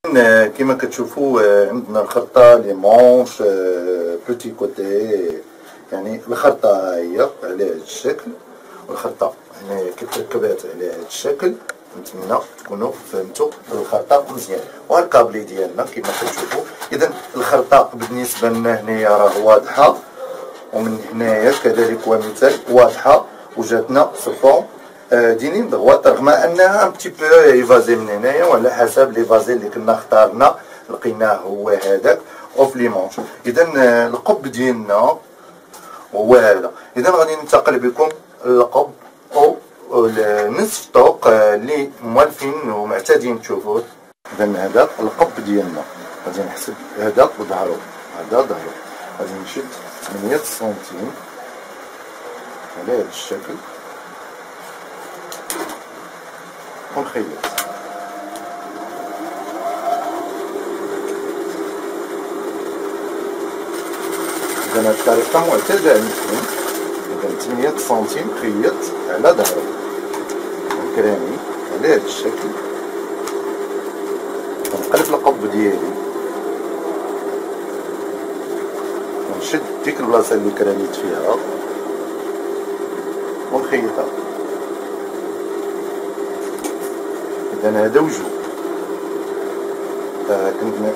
كما كتشوفوا عندنا الخرطة لي مونش بوتي كوتي، يعني الخرطة هي على هذا الشكل، والخرطة يعني كتركبات على هذا الشكل. نتمنى تكونوا فهمتوا الخرطة مزيان. والكابلي ديالنا كما كتشوفوا. اذا الخرطة بالنسبة لنا هنايا راه واضحة، ومن هنايا كذلك ومثال واضحة، وجاتنا سفون دينين دغوات، رغم انها ان بتي بو ايفازي من هنايا، وعلى حسب لي فازي اللي كنا اختارنا لقيناه هو هذاك اوف لي مونش. اذا القب ديالنا هو هذا. اذا غادي ننتقل بكم القب او نصف طوق اللي موالفين ومعتادين تشوفوه. اذا هذا القب ديالنا غادي نحسب هذا ظهرو، هذا ظهرو، غادي نشد 8 سنتيم على هذا الشكل ونخيط. إذا هاد الطريقة معتادة عندكم. إذا 8 سنتيم خيط على ظهرو الكرامي على هاد الشكل. غنقلب القب ديالي ونشد ديك البلاصة اللي كراميت فيها ونخيطها. إذا هذا وجه كنت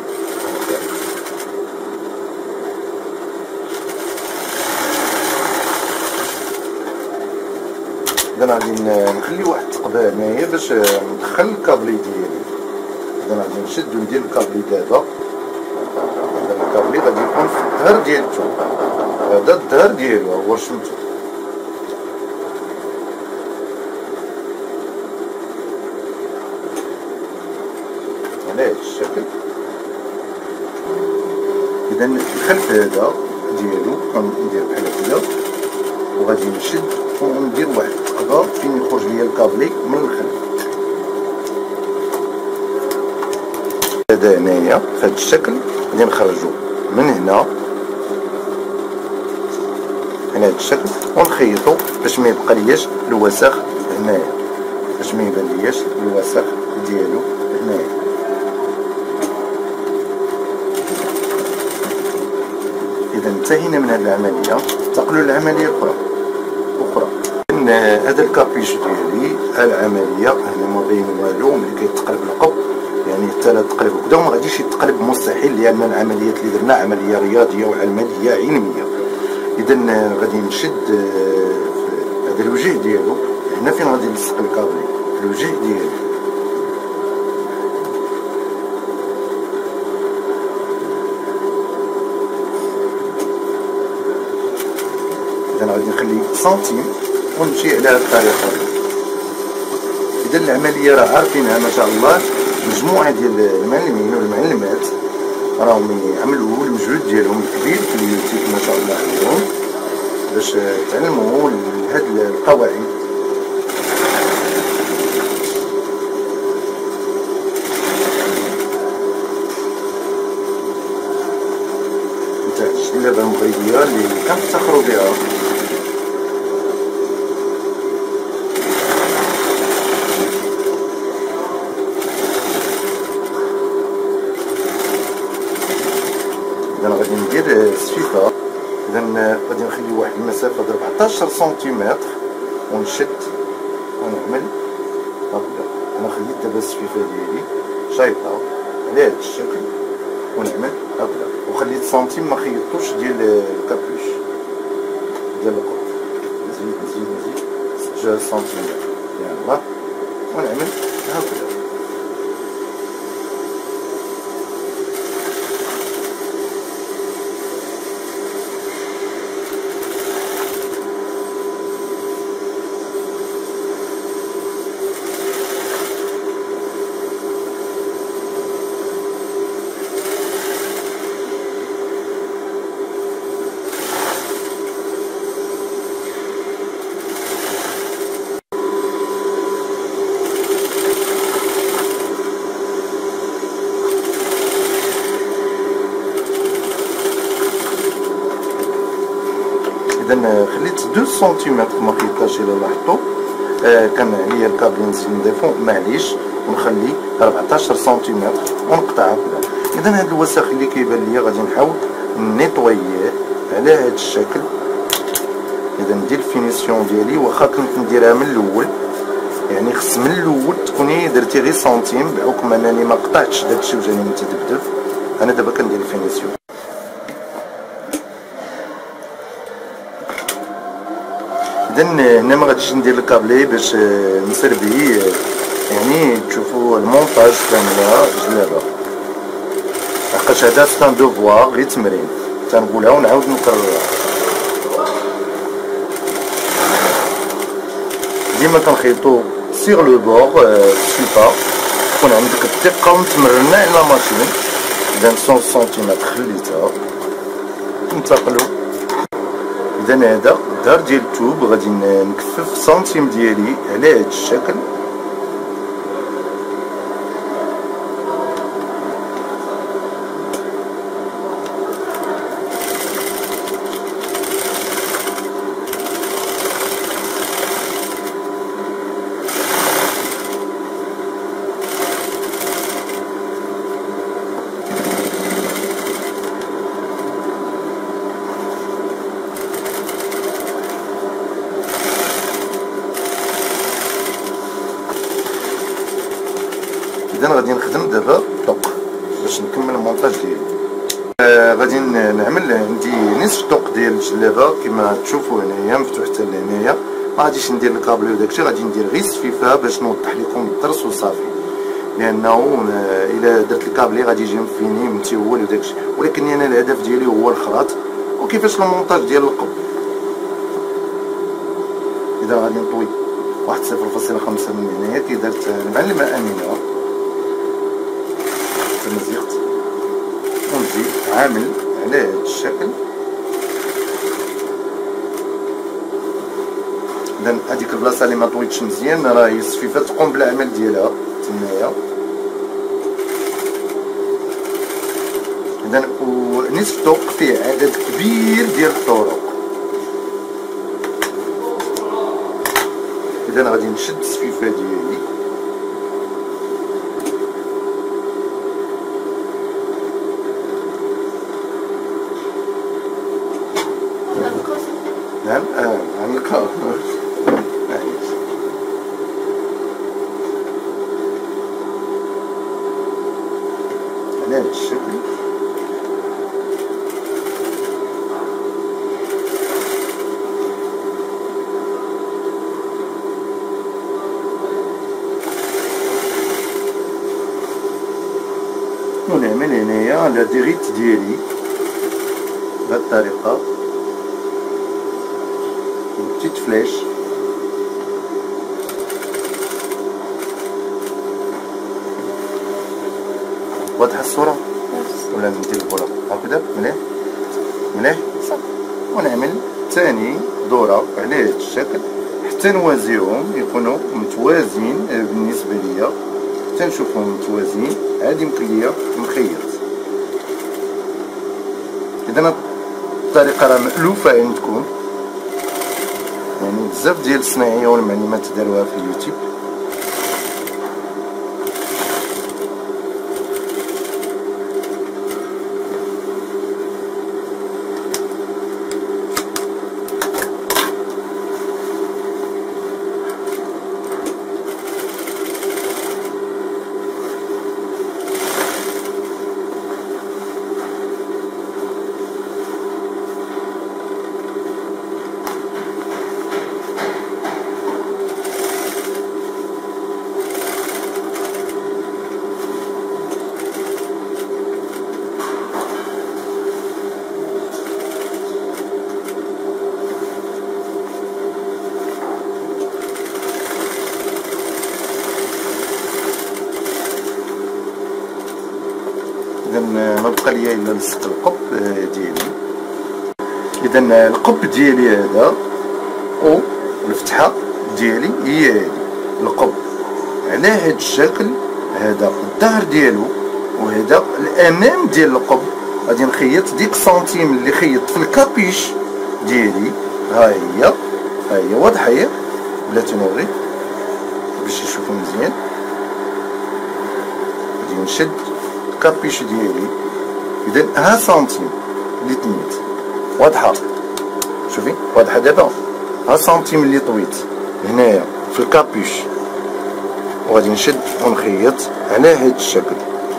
إذا غادي نخلي واحد التقبه هنايا باش ندخل الكابلي ديالي. إذا غادي نشد وندير الكابلي دابا. إذا الكابلي غادي يكون في الظهر ديالتو، هذا الظهر ديالو هو رسمتو. على هذا الشكل. إذا الخلف هذا ديالو غندير بحال هكذا، وغادي نشد وندير واحد التقبه فين يخرج ليا الكابلي من الخلف. هذا هنايا في هذا الشكل غادي نخرجو من هنا على هذا الشكل ونخيطو باش ما يبقى لياش الوسخ هنايا، باش ما يبان لياش الوسخ ديالو هنايا. إذا انتهينا من هذه العملية، انتقلوا للعملية أخرى. هذا الكابيش ديالي العملية هنا ما بين والو، ملي كيتقلب القب يعني حتى لا تقلب هكذا وما غاديش يتقلب مستحيل، لأن العمليات اللي درنا عملية رياضية وعملية علمية. إذا غادي نشد هذا الوجه ديالو هنا فين غادي نلصق الكابلي، الوجه ديالو. إذا غادي نخلي سنتيم ونمشي على هذه الطريقة. إذا العملية راه عارفينها ما شاء الله، مجموعة ديال المعلمين والمعلمات راهم يعملوا المجهود ديالهم الكبير في اليوتيوب ما شاء الله عليهم باش تعلموا هاد القواعد. نتاع الشلابة المغربية اللي كنفتخروا بها. إذا غادي ندير السفيفة. إذا غادي نخلي واحد المسافة ديال 14 سنتيمتر ونشد ونعمل هكذا. أنا خليت دابا السفيفة ديالي شايطة على هذا الشكل ونعمل هكذا، وخليت سنتيم ما خيطتوش ديال الكابوش ديال القط. نزيد 6 سنتيمتر يلاه ونعمل هكذا. إذا خليت 2 سنتيمتر ما خيطاش إلا لاحظتو. كان عليا الكابل نزيد نضيفو معليش، ونخلي 14 سنتيمتر ونقطع هكذا. اذا هذا الوسخ اللي كيبان ليا غادي نحاول نيطوييه على هذا الشكل. اذا ندير الفينيسيون ديالي، واخا كنت نديرها من الاول، يعني خص من الاول تكوني درتي غير سنتيم بحكم انني ما قطعتش داكشي وجاني متدبدب. انا دابا كندير الفينيسيون. اذا هنا ما غاديش ندير الكابلي باش نسربي، يعني تشوفوا المونتاج كامله جلابه، لحقاش هذا سان دوفوار غير تمرين تنقولها ونعاود نكررها. ديما كنخيطو سيغ لو بور سوبا، تكون عندك الدقه متمرنه على ماشين. اذا 100 سنتيمتر خليتها ننتقلو. اذا هذا الدار ديال الثوب غادي نكفف السنتيم ديالي على هذا الشكل. اذا غادي نخدم دابا طوق باش نكمل المونتاج ديالي. غادي نعمل عندي نصف طوق ديال الجلابه كما تشوفوا هنايا مفتوح حتى لهنايا. ما غاديش ندير الكابلي وداكشي، غادي ندير غير السفيفه باش نوضح لكم الدرس وصافي، لانه الا درت الكابلي غادي يجي مفيني متيول وداكشي، ولكن انا الهدف ديالي هو الخراط وكيفاش المونتاج ديال القب. اذا غادي نطوي واحد 0.5 من هنايا كي درت المعلمه امينه مزيقت، ونجي عامل على هذا الشكل. اذا هذيك البلاصه اللي ما طويتش مزيان راهي السفيفه تقوم بالعمل ديالها تمايا. اذا ونصف طوق فيه عدد كبير ديال الطرق. اذا غادي نشد السفيفه ديالي عن الكار على هذا الشكل. ونعمل هنايا لا ديريت ديالي بهذه الطريقه، بتيت فلاش. واضحه الصوره ولا ندير البوله هكذا؟ مليح مليح صح. ونعمل ثاني دوره على هذا الشكل حتى نوازيهم يكونوا متوازين بالنسبه ليا، حتى نشوفهم متوازين. هذه يمكن ليا نخيط. اذا الطريقه راه مألوفه عندكم، يعني بزاف ديال الصناعيه والمعلومات داروها في اليوتيوب. اذا ما بقى ليا الا لصق القب ديالي. اذا القب ديالي هذا والفتحه ديالي هي هذه القب على هذا الشكل. هذا الظهر ديالو وهذا الامام ديال القب. غادي نخيط ديك السنتيم اللي خيطت في الكابيش ديالي. ها هي واضحه بلا تنوري باش يشوفوا مزيان. نشد الكابيش ديالي. اذا ها سنتيم اللي تنيت واضحه، شوفي واضحه دابا. ها سنتيم اللي طويت هنايا في الكابيش، وغادي نشد ونخيط على هاد الشكل،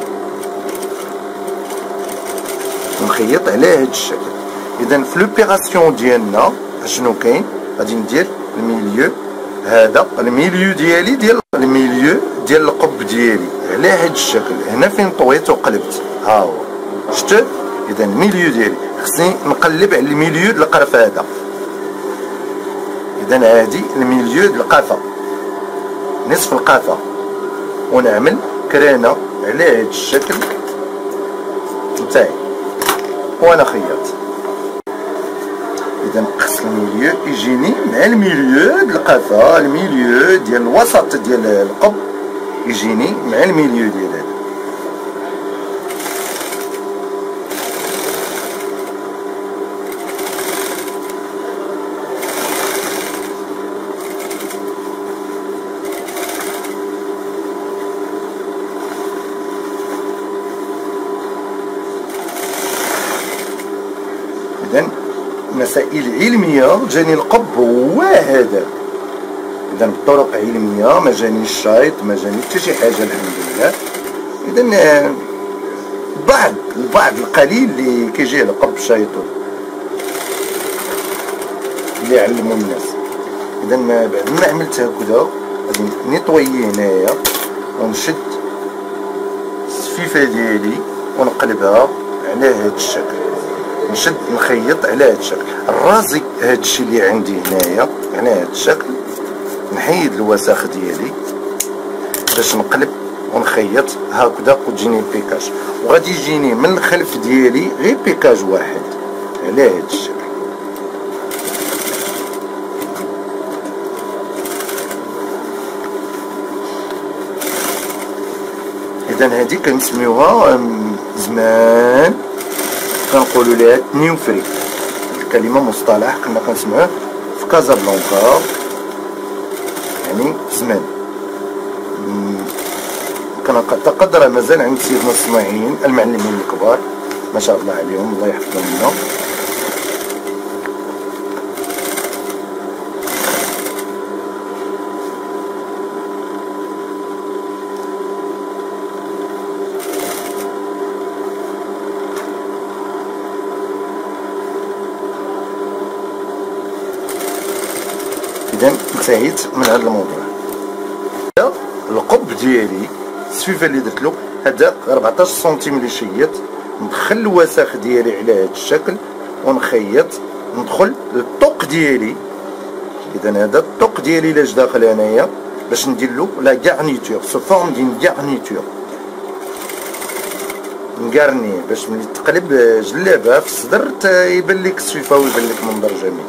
نخيط على هاد الشكل. اذا في لوبيراسيون ديالنا شنو كاين؟ غادي ندير الميليو، هذا الميليو ديالي ديال الميليو ديال القب ديالي على هاد الشكل. هنا فين طويت وقلبت ها هو، شفتوا؟ اذا الميليو ديالي خصني نقلب على الميليو د القرف هذا. اذا هادي الميليو د القافه، نصف القافه، ونعمل كرانه على هاد الشكل نتاعي وانا خيط. اذا خص الميليو يجيني مع الميليو د القافه، الميليو ديال الوسط ديال القب يجيني مع الميليو ديال هذا. اذا مسائل علميه جاني القب هو هذا. اذا بطرق علميه ما جاني الشايط، ما جاني حتى شي حاجه الحمد لله. اذا البعض القليل اللي كيجيه القب شايطو اللي علموا الناس. اذا بعد ما عملت هكذا غادي نيطويي هنايا ونشد السفيفه ديالي ونقلبها على هذا الشكل، نشد نخيط على هذا الشكل. الرازي هذا الشيء اللي عندي هنايا على هذا الشكل، نحيد الوساخ ديالي باش نقلب ونخيط هكذا وتجيني البيكاج. وغادي يجيني من الخلف ديالي غير بيكاج واحد على هذا الشكل. اذا هذه كنسميوها زمان كنقولوا لها تنيوفري، الكلمه مصطلح كنا كنسمعوه في كازابلانكا، يعني زمان. كنعتقد مازال عند سيدنا الصناعيين المعلمين الكبار ما شاء الله عليهم، الله يحفظهم لنا. اذا انتهيت من هذا الموضوع. القب ديالي السفيفه اللي درت له هذا 14 سنتيم اللي شيط، ندخل الوساخ ديالي على هذا الشكل ونخيط، ندخل للطوق ديالي. اذا هذا الطوق ديالي اللي جا داخل هنايا باش ندير له لا غارنيتور، سو فورم ديال غارنيتور، نكارنيه باش ملي تقلب جلابه في الصدر يبان لك السفيفه ويبان لك منظر جميل.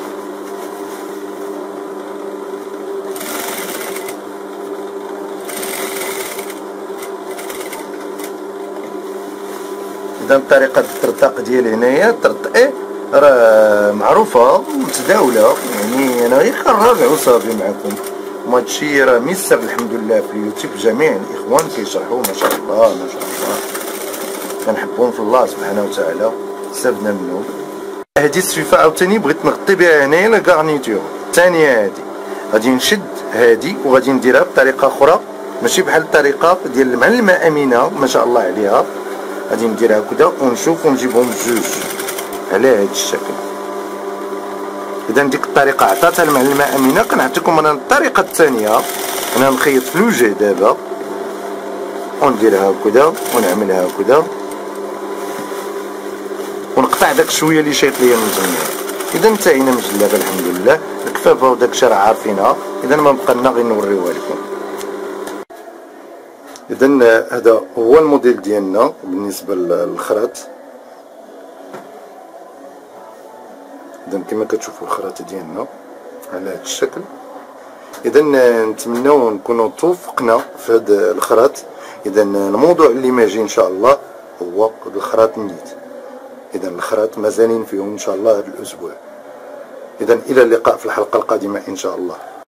اذا الطريقه الترطاق ديالي هنايا الترطئه راه معروفه متداوله، يعني انا غير كنراجع وصافي معكم. وهذا الشيء راه ميسر الحمد لله في اليوتيوب، جميع الاخوان كيشرحوا ما شاء الله ما شاء الله، كنحبهم في الله سبحانه وتعالى، استفدنا منهم. هذه السفيفه عاوتاني بغيت نغطي بها هنايا لا غارنيتور الثانيه. هذه غادي نشد هذه وغادي نديرها بطريقه اخرى، ماشي بحال الطريقه ديال المعلمه امينه ما شاء الله عليها. غادي ندير هكذا ونشوف ونجيبهم بجوج على هذا الشكل. اذا ديك الطريقه عطاتها المعلمه امينه، كنعطيكم انا الطريقه الثانيه. انا نخيط في الوجه دابا ونديرها هكذا ونعملها هكذا ونقطع داك شويه اللي شايط ليا من تما. اذا انتهينا من الجلابه الحمد لله، الكفافه وداك الشيء راه عارفينها، اذا ما بقى لنا غير نوريوها لكم. اذا هذا هو الموديل ديالنا بالنسبه للخراط. اذا كما كتشوفوا الخراط ديالنا على هذا الشكل. اذا نتمنوا نكونوا توفقنا في هذا الخراط. اذا الموضوع اللي ما جي ان شاء الله هو الخراط النيت. اذا الخراط مازالين فيهم ان شاء الله هذا الاسبوع. اذا الى اللقاء في الحلقه القادمه ان شاء الله.